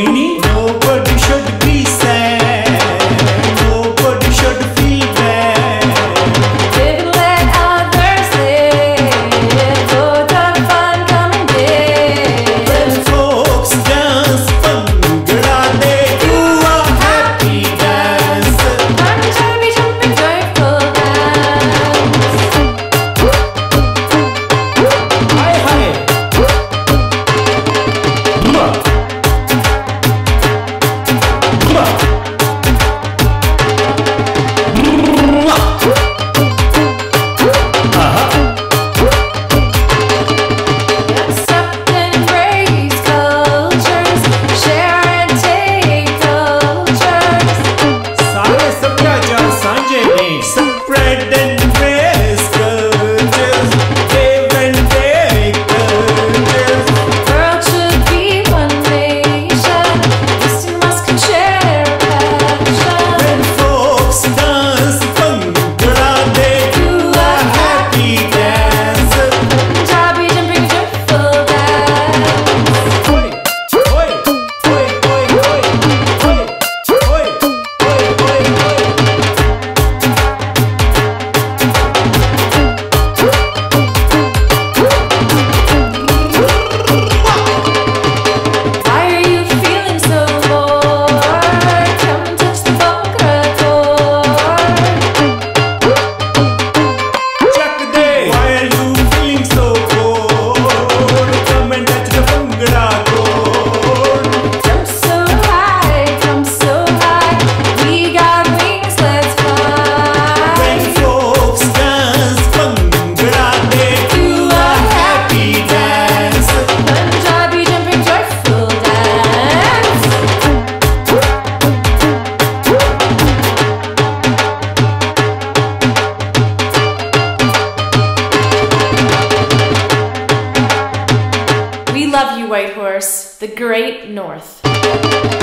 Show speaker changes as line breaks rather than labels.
meaning? Nobody should be sad. Nobody should feel bad.
Live and let others live. Oh, the fun coming in.
When folks dance Bhangra, they do a happy dance.
Punjabi jumping joyful dance.
Hi, hi. Mwah. Mwah. Mwah. Aha.
Accept and embrace cultures. Share and take cultures.
सारे सभ्याचार सांझे ने. Spread and embrace cultures. Give and take cultures.
World should be one nation. East and West can share passion.
When folks dance Bhangra, they do a happy dance.
Punjabi jumping joyful dance.
Oi, oi, oi, oi, oi, oi, oi, oi, oi, oi.
Why are you feeling so bored? Come and touch the Bhangra chord.
Check the day. Why are you feeling so cold? Come and touch the Bhangra chord.
Jump so high, we got wings, let's fly.
When folks dance Bhangra, they do a happy dance.
Punjabi jumping joyful dance. We love you, Whitehorse, the great North.